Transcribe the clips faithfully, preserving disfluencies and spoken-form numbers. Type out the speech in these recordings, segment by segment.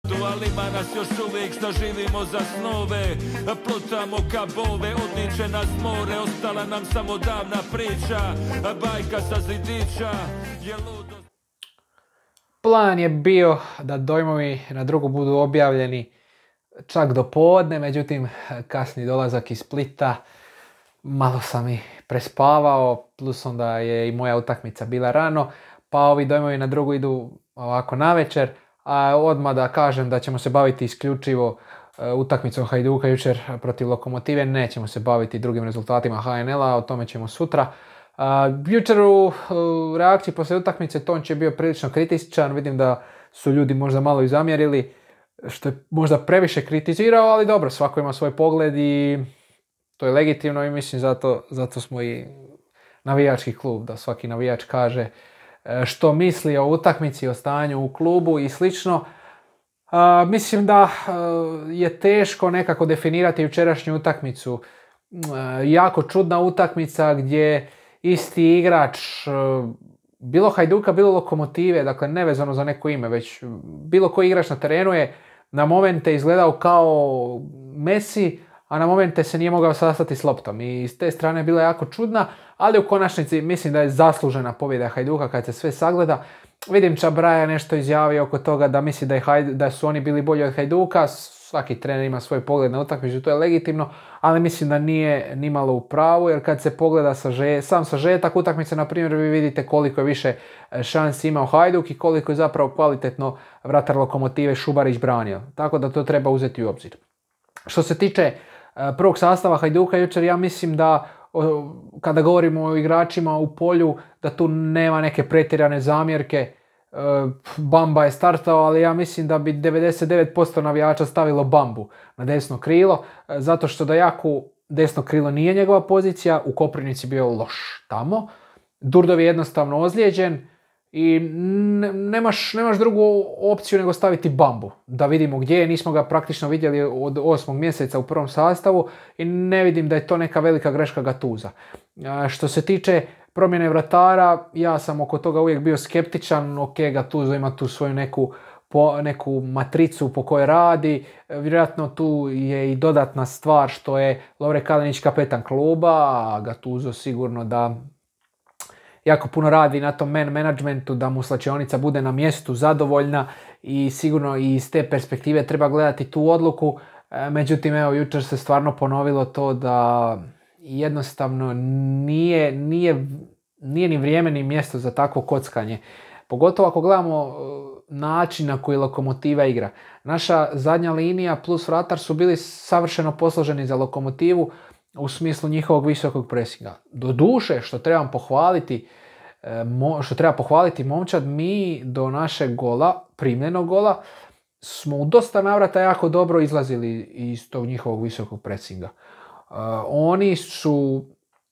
Ali ima nas još uvijek što živimo za snove, plutamo ka bove, odniče nas more, ostala nam samo davna priča, bajka sa zidića je ludo. Plan je bio da dojmovi na drugu budu objavljeni čak do podne, međutim kasni dolazak iz Splita, malo sam i prespavao, plus onda je i moja utakmica bila rano, pa ovi dojmovi na drugu idu ovako navečer. A odmah da kažem da ćemo se baviti isključivo uh, utakmicom Hajduka jučer protiv Lokomotive, nećemo se baviti drugim rezultatima H N L-a, o tome ćemo sutra. Uh, jučer u uh, reakciji poslije utakmice Tonči je bio prilično kritičan, vidim da su ljudi možda malo i zamjerili, što je možda previše kritizirao, ali dobro, svako ima svoj pogled i to je legitimno i mislim zato, zato smo i navijački klub, da svaki navijač kaže što misli o utakmici, o stanju u klubu i slično. Uh, mislim da uh, je teško nekako definirati jučerašnju utakmicu. Uh, jako čudna utakmica gdje isti igrač, uh, bilo Hajduka, bilo Lokomotive, dakle nevezano za neko ime, već bilo koji igrač na terenu je na momente izgledao kao Messi, a na momente se nije mogao sastati s loptom. I s te strane je bila jako čudna, ali u konačnici mislim da je zaslužena pobjeda Hajduka kad se sve sagleda. Vidim Čabraja nešto izjavio oko toga da misli da, je Hajd- da su oni bili bolji od Hajduka. Svaki trener ima svoj pogled na utakmicu, to je legitimno, ali mislim da nije nimalo u pravu, jer kad se pogleda saže- sam sažetak utakmice, na primjer, vi vidite koliko je više šansi imao Hajduk i koliko je zapravo kvalitetno vratar Lokomotive Šubarić branio. Tako da to treba uzeti u obzir. Što se tiče prvog sastava Hajduka jučer, ja mislim da kada govorimo o igračima u polju, da tu nema neke pretjerane zamjerke. Bamba je startao, ali ja mislim da bi devedeset devet posto navijača stavilo Bambu na desno krilo, zato što da Jaku desno krilo nije njegova pozicija, u Koprivnici bio loš tamo. Durdov je jednostavno ozlijeđen i nemaš, nemaš drugu opciju nego staviti Bambu. Da vidimo gdje je, nismo ga praktično vidjeli od osmog mjeseca u prvom sastavu i ne vidim da je to neka velika greška Gatuza. Što se tiče promjene vratara, ja sam oko toga uvijek bio skeptičan. Ok, Gattuso ima tu svoju neku, po, neku matricu po kojoj radi. Vjerojatno tu je i dodatna stvar što je Lovre Kalinić kapetan kluba, a Gattuso sigurno da jako puno radi na tom man managementu, da mu slačionica bude na mjestu zadovoljna i sigurno i iz te perspektive treba gledati tu odluku. Međutim, evo, jučer se stvarno ponovilo to da jednostavno nije, nije, nije ni vrijeme ni mjesto za takvo kockanje. Pogotovo ako gledamo način na koji Lokomotiva igra. Naša zadnja linija plus vratar su bili savršeno posloženi za Lokomotivu u smislu njihovog visokog presinga. Doduše, što trebam pohvaliti, što treba pohvaliti momčad, mi do našeg gola, primljenog gola, smo u dosta navrata jako dobro izlazili iz tog njihovog visokog presinga. Uh, oni su,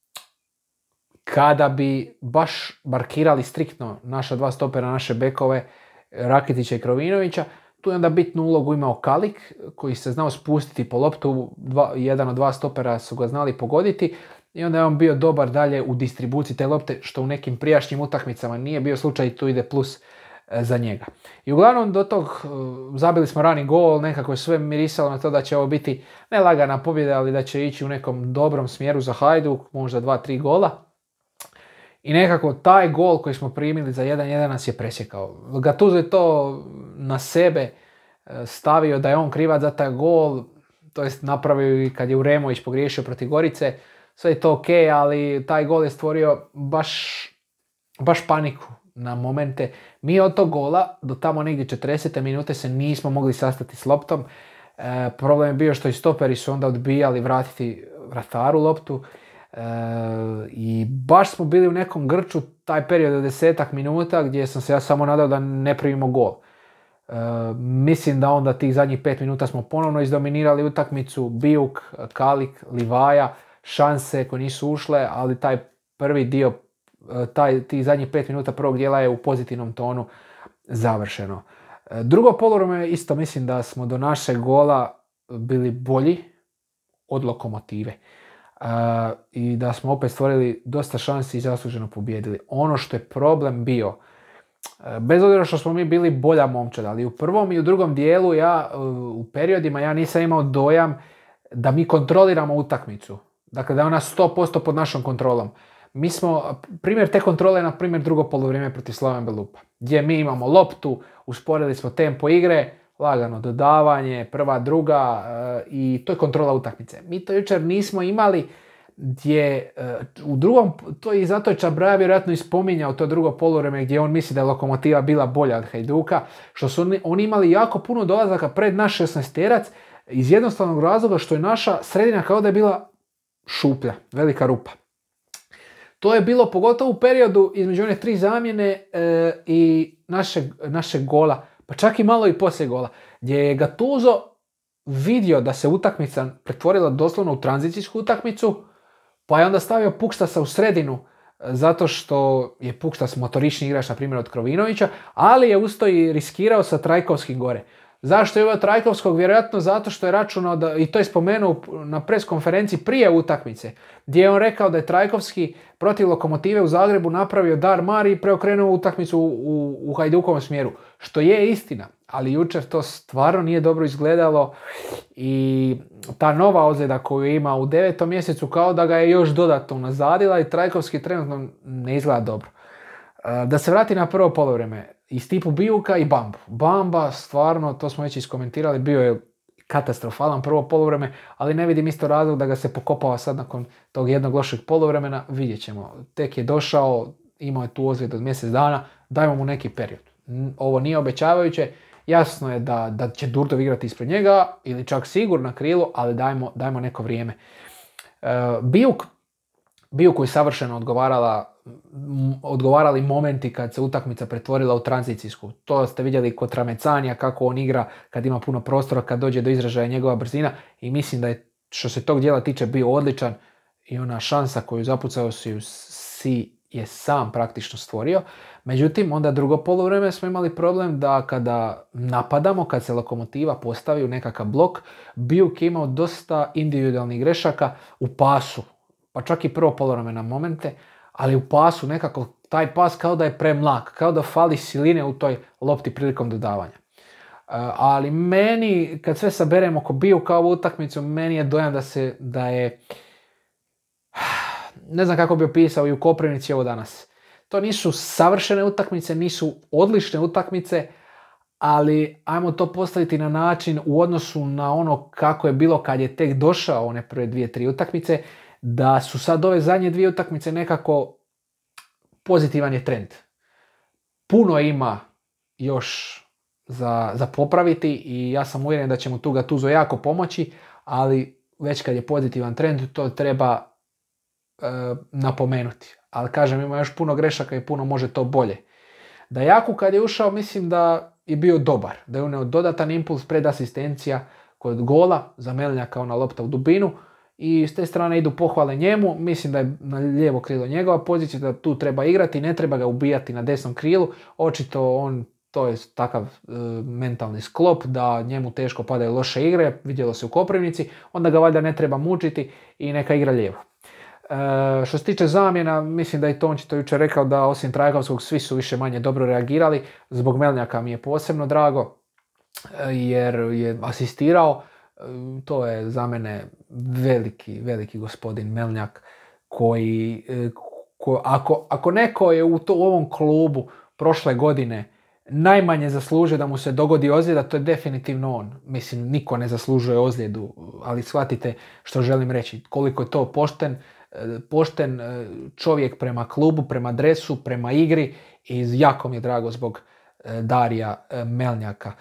kada bi baš markirali striktno naša dva stopera, naše bekove, Rakitića i Krovinovića, tu je onda bitnu ulogu imao Kalik, koji se znao spustiti po loptu, dva, jedan od dva stopera su ga znali pogoditi i onda je on bio dobar dalje u distribuciji te lopte, što u nekim prijašnjim utakmicama nije bio slučaj i tu ide plus e, za njega. I uglavnom do tog e, zabili smo rani gol, nekako je sve mirisalo na to da će ovo biti ne lagana pobjeda, ali da će ići u nekom dobrom smjeru za Hajduk, možda dva tri gola. I nekako taj gol koji smo primili za jedan jedan nas je presjekao. Gattuso je to na sebe stavio da je on krivac za taj gol, to jest napravio i kad je Uremović pogriješio protiv Gorice, sve je to ok, ali taj gol je stvorio baš, baš paniku na momente. Mi od tog gola do tamo negdje četrdesete minute se nismo mogli sastati s loptom. E, problem je bio što i stoperi su onda odbijali vratiti vrataru loptu. E, i baš smo bili u nekom grču taj period od desetak minuta gdje sam se ja samo nadao da ne primimo gol. E, mislim da onda tih zadnjih pet minuta smo ponovno izdominirali utakmicu, Bijuk, Kalik, Livaja, šanse koje nisu ušle, ali taj prvi dio, taj, tih zadnjih pet minuta prvog dijela je u pozitivnom tonu završeno. E, drugo poluvrijeme isto mislim da smo do našeg gola bili bolji od Lokomotive. Uh, i da smo opet stvorili dosta šansi i zasluženo pobijedili. Ono što je problem bio bez obzira što smo mi bili bolja momčad, ali u prvom i u drugom dijelu ja u periodima ja nisam imao dojam da mi kontroliramo utakmicu. Dakle, da je ona sto posto pod našom kontrolom. Mi smo, primjer te kontrole, na primjer drugo polovrijeme protiv Slaven Belupa, gdje mi imamo loptu, usporili smo tempo igre, lagano dodavanje, prva, druga i to je kontrola utakmice. Mi to jučer nismo imali, gdje u drugom, to i zato je Čabraja vjerojatno ispominjao to drugo poluvreme gdje on misli da je Lokomotiva bila bolja od Hajduka, što su oni, oni imali jako puno dolazaka pred naš šesnaesterac iz jednostavnog razloga što je naša sredina kao da je bila šuplja, velika rupa. To je bilo pogotovo u periodu između one tri zamjene e, i našeg, našeg gola, pa čak i malo i poslije gola, gdje je Gattuso vidio da se utakmica pretvorila doslovno u tranzicijsku utakmicu, pa je onda stavio Pukstasa u sredinu, zato što je Pukstas motorični igrač, na primjer, od Krovinovića, ali je usto i riskirao sa Trajkovskim gore. Zašto je ovo Trajkovskog? Vjerojatno zato što je računao, da, i to je spomenuo na pres konferenciji prije utakmice, gdje je on rekao da je Trajkovski protiv Lokomotive u Zagrebu napravio dar mar i preokrenuo utakmicu u, u, u Hajdukovom smjeru. Što je istina, ali jučer to stvarno nije dobro izgledalo i ta nova ozljeda koju ima u devetom mjesecu kao da ga je još dodatno nazadila i Trajkovski trenutno ne izgleda dobro. Da se vrati na prvo poluvreme, i Stipu Bijuka i Bambu. Bamba, stvarno, to smo već iskomentirali, bio je katastrofalan prvo poluvreme, ali ne vidim isto razlog da ga se pokopava sad nakon tog jednog lošeg poluvremena. Vidjet ćemo. Tek je došao, imao je tu ozljedu od mjesec dana, dajmo mu neki period. Ovo nije obećavajuće, jasno je da, da će Durdov igrati ispred njega, ili čak sigurno na krilu, ali dajmo, dajmo neko vrijeme. Uh, Bijuk, Bijuku je savršeno odgovarala odgovarali momenti kad se utakmica pretvorila u tranzicijsku. To ste vidjeli kod Tramecanija, kako on igra kad ima puno prostora, kad dođe do izražaja njegova brzina, i mislim da je, što se tog dijela tiče, bio odličan i ona šansa koju zapucao si, si je sam praktično stvorio. Međutim, onda drugo poluvreme smo imali problem da kada napadamo, kad se Lokomotiva postavi u nekakav blok, Bijuk je imao dosta individualnih grešaka u pasu, pa čak i prvo poluvreme na momente, ali u pasu nekako taj pas kao da je premlak, kao da fali siline u toj lopti prilikom dodavanja. Uh, ali meni, kad sve saberemo oko Bijuka ovu utakmicu, meni je dojam da se, da je, ne znam kako bi opisao i u Koprivnici ovo danas. To nisu savršene utakmice, nisu odlične utakmice, ali ajmo to postaviti na način u odnosu na ono kako je bilo kad je tek došao one prve dvije, tri utakmice, da su sad ove zadnje dvije utakmice nekako pozitivan je trend. Puno ima još za, za popraviti i ja sam uvjeren da će mu tu Gattuso jako pomoći, ali već kad je pozitivan trend to treba e, napomenuti. Ali kažem, ima još puno grešaka i puno može to bolje. Da Jakub kad je ušao, mislim da je bio dobar, da je uneo dodatan impuls, predasistencija kod gola za Melnjaka, ona lopta u dubinu. I s te strane idu pohvale njemu, mislim da je na lijevo krilo njegova pozicija, da tu treba igrati, ne treba ga ubijati na desnom krilu, očito on, to je takav e, mentalni sklop da njemu teško padaju loše igre, vidjelo se u Koprivnici, onda ga valjda ne treba mučiti i neka igra lijevo. E, što se tiče zamjena, mislim da je Tonči to jučer rekao da osim Trajkovskog svi su više manje dobro reagirali, zbog Melnjaka mi je posebno drago jer je asistirao. To je za mene veliki, veliki gospodin Melnjak koji, ko, ako, ako neko je u, to, u ovom klubu prošle godine najmanje zaslužio da mu se dogodi ozljeda, to je definitivno on. Mislim, niko ne zaslužuje ozljedu, ali shvatite što želim reći. Koliko je to pošten, pošten čovjek prema klubu, prema dresu, prema igri i jako mi je drago zbog Darija Melnjaka.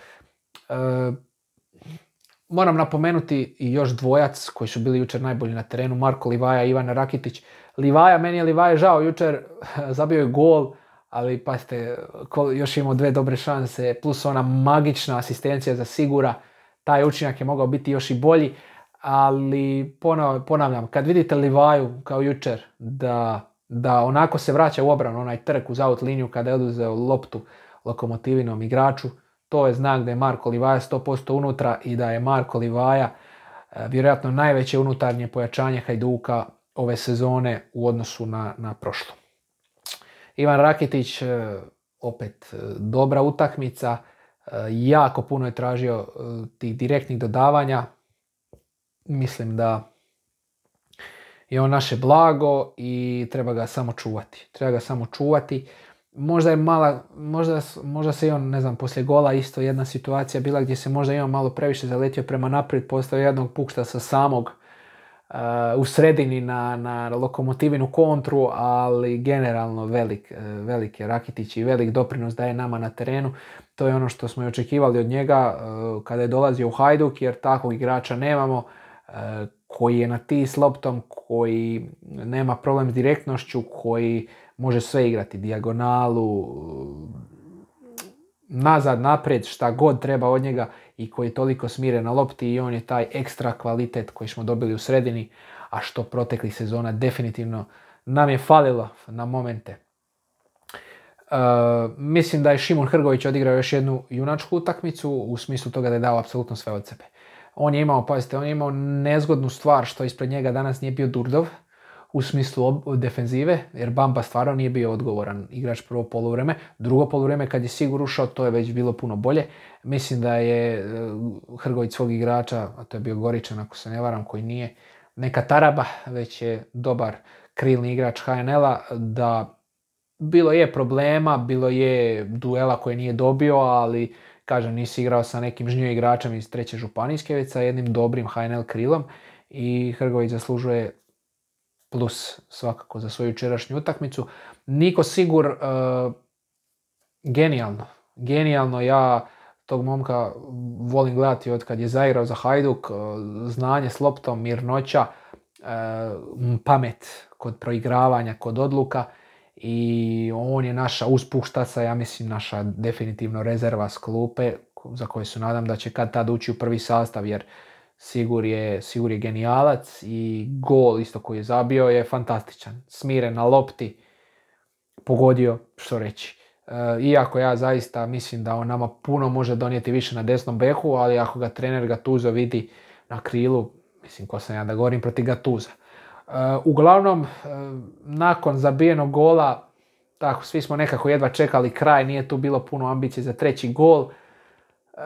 Moram napomenuti i još dvojac koji su bili jučer najbolji na terenu, Marko Livaja i Ivan Rakitić. Livaja, meni je Livaja žao, jučer zabio je gol, ali pazite, još imao dve dobre šanse, plus ona magična asistencija za Sigura, taj učinak je mogao biti još i bolji, ali ponavljam, kad vidite Livaju kao jučer, da, da onako se vraća u obranu, onaj trk uz out liniju kada je oduzeo loptu Lokomotivinom igraču, to je znak da je Marko Livaja sto posto unutra i da je Marko Livaja e, vjerojatno najveće unutarnje pojačanje Hajduka ove sezone u odnosu na, na prošlu. Ivan Rakitić, e, opet dobra utakmica, jako puno je tražio tih direktnih dodavanja. Mislim da je on naše blago i treba ga samo čuvati. Treba ga samo čuvati. Možda je mala, možda, možda se i on, ne znam, poslije gola isto jedna situacija bila gdje se možda i on malo previše zaletio prema naprijed, postavio jednog pukšta sa samog uh, u sredini na, na Lokomotivinu kontru, ali generalno velik, velik je Rakitić i velik doprinos daje nama na terenu. To je ono što smo i očekivali od njega uh, kada je dolazio u Hajduk, jer takvog igrača nemamo, uh, koji je na ti s loptom, koji nema problem s direktnošću, koji može sve igrati, dijagonalu, nazad, naprijed, šta god treba od njega i koji je toliko smiren na lopti i on je taj ekstra kvalitet koji smo dobili u sredini, a što proteklih sezona definitivno nam je falilo na momente. Uh, mislim da je Šimon Hrgović odigrao još jednu junačku utakmicu u smislu toga da je dao apsolutno sve od sebe. On je imao, pazite, on je imao nezgodnu stvar što ispred njega danas nije bio Durdov u smislu defenzive, jer Bamba stvarno nije bio odgovoran igrač prvo poluvreme. Drugo poluvreme kad je Sigur ušao, to je već bilo puno bolje. Mislim da je Hrgović svog igrača, a to je bio Goričan ako se ne varam, koji nije neka taraba, već je dobar krilni igrač H N L-a, da bilo je problema, bilo je duela koje nije dobio, ali kažem, nisi igrao sa nekim žnjo igračem iz treće županijske, već sa jednim dobrim H N L krilom i Hrgović zaslužuje plus svakako za svoju jučerašnju utakmicu. Niko Sigur, uh, genijalno. Genijalno, ja tog momka volim gledati od kad je zaigrao za Hajduk, uh, znanje s loptom, mirnoća, uh, pamet kod proigravanja, kod odluka i on je naša uspuštaca, ja mislim naša definitivno rezerva s klupe za koje se nadam da će kad tad ući u prvi sastav, jer Sigur je, Sigur je genijalac i gol isto koji je zabio je fantastičan. Smiren na lopti, pogodio, što reći. E, iako ja zaista mislim da on nama puno može donijeti više na desnom beku, ali ako ga trener Gattuso vidi na krilu, mislim ko sam ja da govorim protiv Gattusa. E, uglavnom, e, nakon zabijenog gola, tako, svi smo nekako jedva čekali kraj, nije tu bilo puno ambicije za treći gol. E,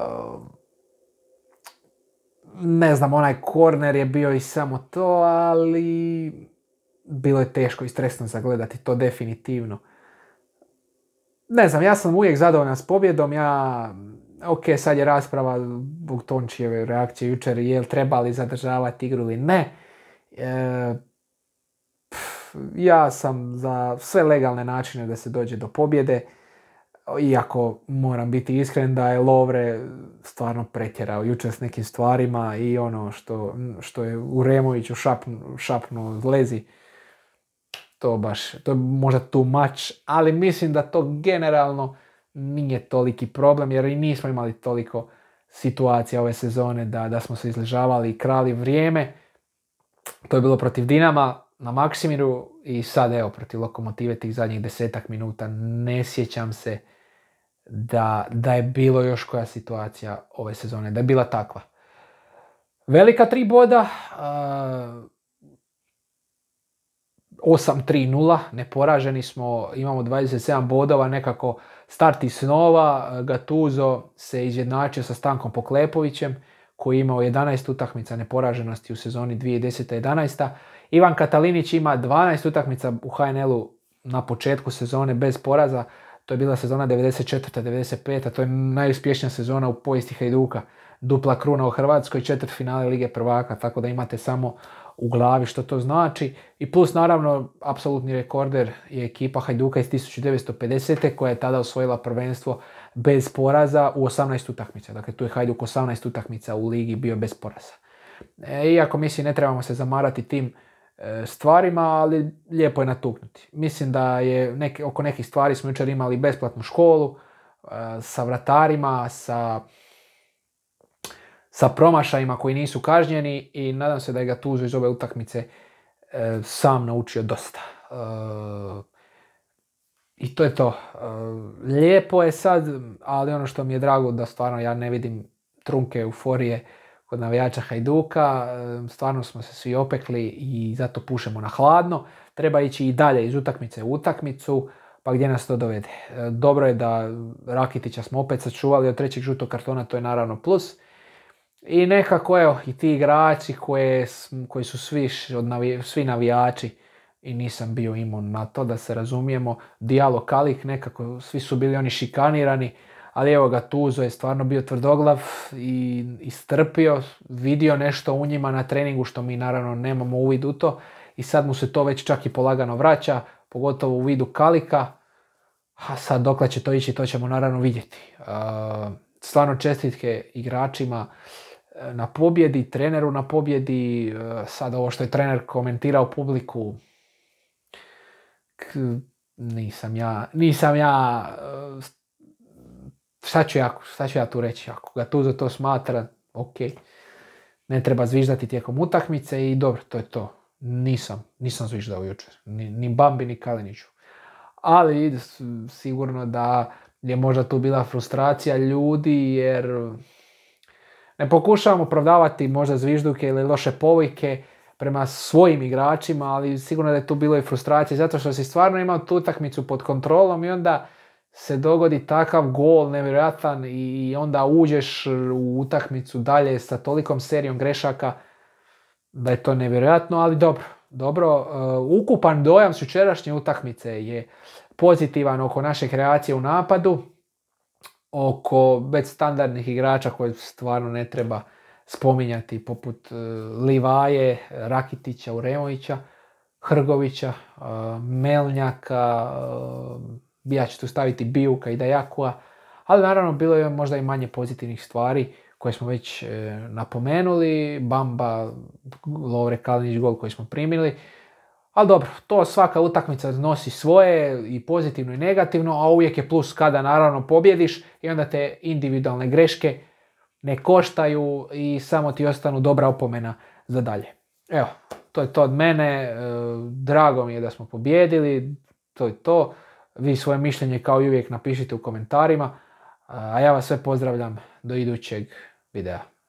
Ne znam, onaj korner je bio i samo to, ali bilo je teško i stresno zagledati to definitivno. Ne znam, ja sam uvijek zadovoljan s pobjedom. Ja, ok, sad je rasprava zbog Tončijeve reakcije jučer, je li trebali zadržavati igru ili ne. E, pf, ja sam za sve legalne načine da se dođe do pobjede. Iako moram biti iskren da je Lovre stvarno pretjerao jučer s nekim stvarima i ono što, što je u Removiću šapnu, šapnu lezi, to baš, to je možda too much, ali mislim da to generalno nije toliki problem jer i nismo imali toliko situacija ove sezone da, da smo se izležavali i krali vrijeme. To je bilo protiv Dinama na Maksimiru i sad evo protiv Lokomotive tih zadnjih desetak minuta. Ne sjećam se da, da je bilo još koja situacija ove sezone, da je bila takva. Velika tri boda, uh, osam tri nula, neporaženi smo, imamo dvadeset sedam bodova, nekako start iz snova. Gattuso se izjednačio sa Stankom Poklepovićem koji je imao jedanaest utakmica neporaženosti u sezoni dvije tisuće deseta jedanaesta. Ivan Katalinić ima dvanaest utakmica u H N L-u na početku sezone bez poraza. To je bila sezona devedeset četvrta devedeset peta. To je najuspješnija sezona u povijesti Hajduka. Dupla kruna u Hrvatskoj, četvrtfinale Lige prvaka, tako da imate samo u glavi što to znači. I plus naravno, apsolutni rekorder je ekipa Hajduka iz tisuću devetsto pedesete koja je tada osvojila prvenstvo bez poraza u osamnaest utakmica. Dakle, tu je Hajduk osamnaest utakmica u ligi bio bez poraza. E, iako mislim ne trebamo se zamarati tim e, stvarima, ali lijepo je natuknuti. Mislim da je neke, oko nekih stvari smo jučer imali besplatnu školu e, sa vratarima, sa, sa promašajima koji nisu kažnjeni i nadam se da je Gattuso iz ove utakmice e, sam naučio dosta. E, I to je to. E, lijepo je sad, ali ono što mi je drago da stvarno ja ne vidim trunke euforije kod navijača Hajduka, stvarno smo se svi opekli i zato pušemo na hladno. Treba ići i dalje iz utakmice u utakmicu, pa gdje nas to dovede. Dobro je da Rakitića smo opet sačuvali od trećeg žutog kartona, to je naravno plus. I nekako, evo, i ti igrači koje, koji su svi, od navi, svi navijači, i nisam bio imun na to, da se razumijemo, Diallo, Kalik, nekako svi su bili oni šikanirani, ali evo ga, Tuzo je stvarno bio tvrdoglav i istrpio, vidio nešto u njima na treningu što mi naravno nemamo uvid u to i sad mu se to već čak i polagano vraća, pogotovo u vidu Kalika, a sad dokle će to ići, to ćemo naravno vidjeti. Stvarno čestitke igračima na pobjedi, treneru na pobjedi, sad ovo što je trener komentirao publiku, nisam ja, nisam ja, šta ću ja, šta ću ja tu reći, ako ga Tuzo to smatra, ok, ne treba zviždati tijekom utakmice i dobro, to je to. Nisam, nisam zviždao jučer, ni, ni Bambi, ni Kaliniću. Ali sigurno da je možda tu bila frustracija ljudi, jer ne pokušavamo opravdavati možda zvižduke ili loše povike prema svojim igračima, ali sigurno da je tu bilo i frustracije, zato što si stvarno imao tu utakmicu pod kontrolom i onda se dogodi takav gol nevjerojatan i onda uđeš u utakmicu dalje sa tolikom serijom grešaka da je to nevjerojatno, ali dobro. Dobro, uh, ukupan dojam s jučerašnje utakmice je pozitivan oko naše kreacije u napadu, oko već standardnih igrača koje stvarno ne treba spominjati, poput uh, Livaje, Rakitića, Uremovića, Hrgovića, uh, Melnjaka, uh, ja ću tu staviti Bijuka i Dajakua, ali naravno bilo je možda i manje pozitivnih stvari koje smo već e, napomenuli, Bamba, Lovre Kalinić gol koji smo primili, ali dobro, to svaka utakmica nosi svoje i pozitivno i negativno, a uvijek je plus kada naravno pobjediš i onda te individualne greške ne koštaju i samo ti ostanu dobra opomena za dalje. Evo, to je to od mene, e, drago mi je da smo pobjedili, to je to. Vi svoje mišljenje kao i uvijek napišite u komentarima, a ja vas sve pozdravljam do idućeg videa.